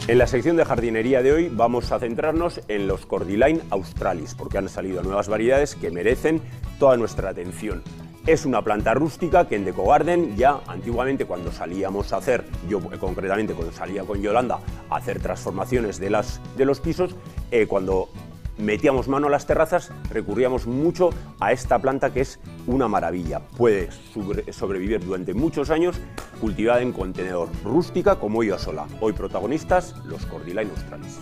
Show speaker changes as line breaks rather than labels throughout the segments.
En la sección de jardinería de hoy vamos a centrarnos en los Cordyline australis, porque han salido nuevas variedades que merecen toda nuestra atención. Es una planta rústica que en Deco Garden ya antiguamente, cuando salíamos a hacer, yo concretamente cuando salía con Yolanda a hacer transformaciones de los pisos, cuando metíamos mano a las terrazas, recurríamos mucho a esta planta que es una maravilla. Puede sobrevivir durante muchos años cultivada en contenedor, rústica como ella sola. Hoy protagonistas, los Cordyline australis.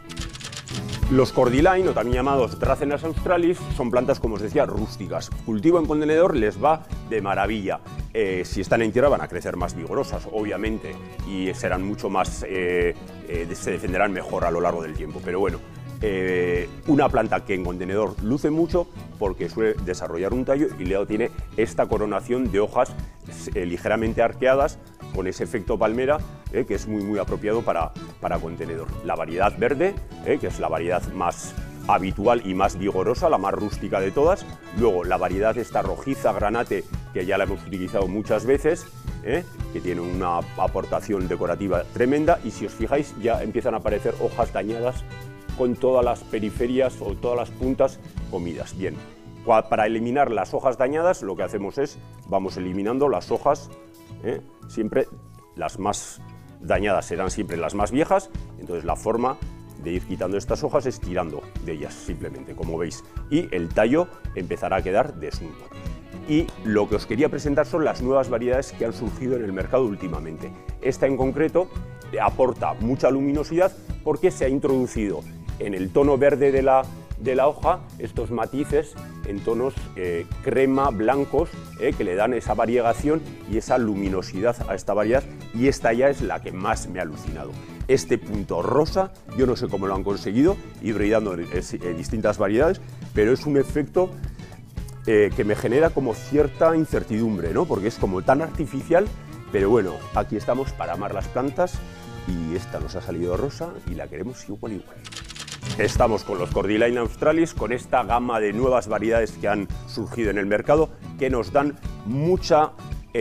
Los Cordyline, o también llamados Dracaenas australis, son plantas, como os decía, rústicas. Cultivo en contenedor les va de maravilla. Si están en tierra van a crecer más vigorosas, obviamente, y serán mucho más, se defenderán mejor a lo largo del tiempo. Pero bueno, una planta que en contenedor luce mucho porque suele desarrollar un tallo y luego tiene esta coronación de hojas ligeramente arqueadas con ese efecto palmera que es muy apropiado para contenedor. La variedad verde, que es la variedad más habitual y más vigorosa, la más rústica de todas. Luego la variedad esta rojiza granate, que ya la hemos utilizado muchas veces, que tiene una aportación decorativa tremenda, y si os fijáis ya empiezan a aparecer hojas dañadas con todas las periferias o todas las puntas comidas. Bien, para eliminar las hojas dañadas lo que hacemos es, vamos eliminando las hojas, siempre las más dañadas serán siempre las más viejas, entonces la forma de ir quitando estas hojas es tirando de ellas simplemente, como veis, y el tallo empezará a quedar desnudo. Y lo que os quería presentar son las nuevas variedades que han surgido en el mercado últimamente. Esta en concreto aporta mucha luminosidad porque se ha introducido en el tono verde de la hoja estos matices en tonos crema, blancos, que le dan esa variegación y esa luminosidad a esta variedad, y esta ya es la que más me ha alucinado. Este punto rosa, yo no sé cómo lo han conseguido, hibridando en distintas variedades, pero es un efecto que me genera como cierta incertidumbre, ¿no? Porque es como tan artificial, pero bueno, aquí estamos para amar las plantas y esta nos ha salido rosa y la queremos igual. Estamos con los Cordyline australis, con esta gama de nuevas variedades que han surgido en el mercado, que nos dan muchas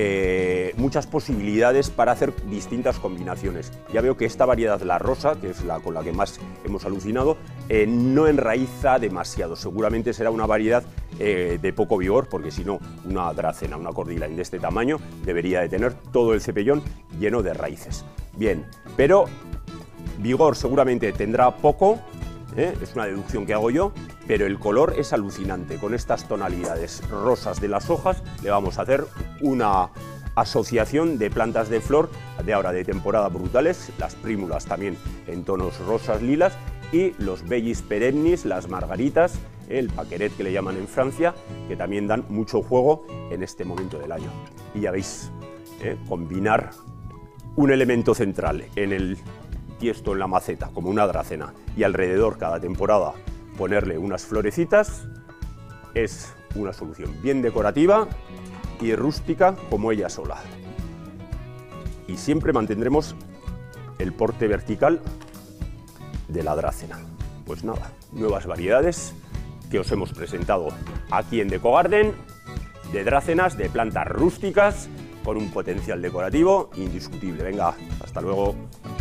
posibilidades para hacer distintas combinaciones. Ya veo que esta variedad, la rosa, que es la con la que más hemos alucinado, no enraiza demasiado. Seguramente será una variedad de poco vigor, porque si no, una Dracena, una Cordyline de este tamaño, debería de tener todo el cepellón lleno de raíces. Bien, pero vigor seguramente tendrá poco. Es una deducción que hago yo, pero el color es alucinante. Con estas tonalidades rosas de las hojas le vamos a hacer una asociación de plantas de flor de ahora de temporada brutales, las prímulas también en tonos rosas, lilas, y los bellis perennis, las margaritas, el paqueret que le llaman en Francia, que también dan mucho juego en este momento del año. Y ya veis, combinar un elemento central en el tiesto, en la maceta, como una dracena, y alrededor cada temporada ponerle unas florecitas, es una solución bien decorativa y rústica como ella sola. Y siempre mantendremos el porte vertical de la dracena. Pues nada, nuevas variedades que os hemos presentado aquí en Deco Garden, de dracenas, de plantas rústicas, con un potencial decorativo indiscutible. Venga, hasta luego.